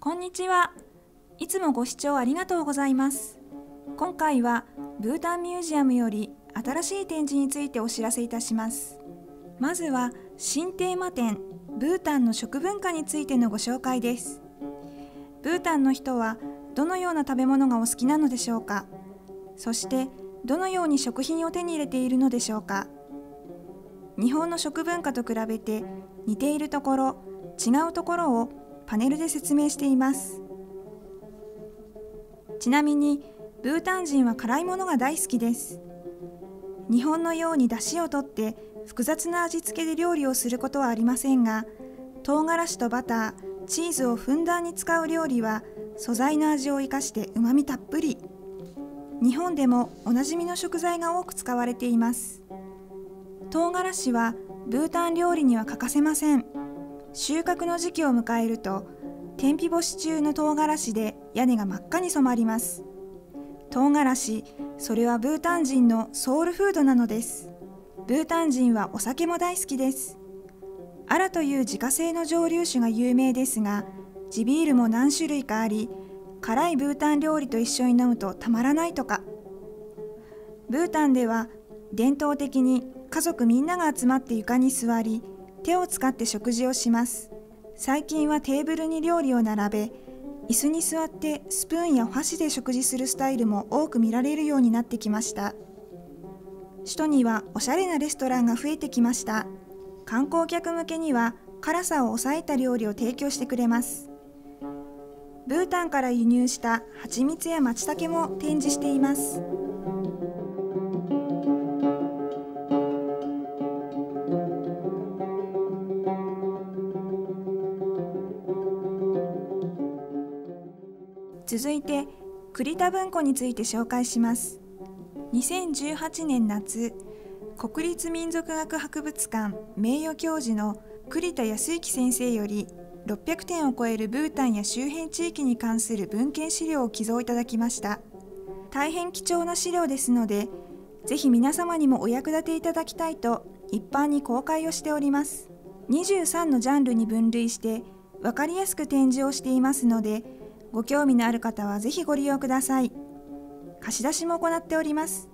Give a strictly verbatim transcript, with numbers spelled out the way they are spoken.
こんにちは。いつもご視聴ありがとうございます。今回はブータンミュージアムより新しい展示についてお知らせいたします。まずは新テーマ展ブータンの食文化についてのご紹介です。ブータンの人はどのような食べ物がお好きなのでしょうか。そしてどのように食品を手に入れているのでしょうか。日本の食文化と比べて似ているところ、違うところをパネルで説明しています。ちなみにブータン人は辛いものが大好きです。日本のように出汁を取って複雑な味付けで料理をすることはありませんが、唐辛子とバター、チーズをふんだんに使う料理は素材の味を生かしてうまみたっぷり。日本でもおなじみの食材が多く使われています。唐辛子はブータン料理には欠かせません。収穫の時期を迎えると天日干し中の唐辛子で屋根が真っ赤に染まります。唐辛子、それはブータン人のソウルフードなのです。ブータン人はお酒も大好きです。アラという自家製の蒸留酒が有名ですが、地ビールも何種類かあり、辛いブータン料理と一緒に飲むとたまらないとか。ブータンでは伝統的に家族みんなが集まって床に座り、手を使って食事をします。最近はテーブルに料理を並べ、椅子に座ってスプーンやお箸で食事するスタイルも多く見られるようになってきました。首都にはおしゃれなレストランが増えてきました。観光客向けには辛さを抑えた料理を提供してくれます。ブータンから輸入した蜂蜜や松茸も展示しています。続いて栗田文庫について紹介します。にせんじゅうはちねん夏、国立民族学博物館名誉教授の栗田康之先生よりろっぴゃくてんを超えるブータンや周辺地域に関する文献資料を寄贈いただきました。大変貴重な資料ですので、ぜひ皆様にもお役立ていただきたいと一般に公開をしております。にじゅうさんのジャンルに分類して分かりやすく展示をしていますので、ご興味のある方はぜひご利用ください。貸し出しも行っております。